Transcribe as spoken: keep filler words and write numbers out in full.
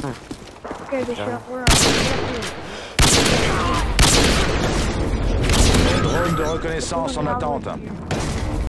Okay, the shot. Where are Drone de reconnaissance en attente.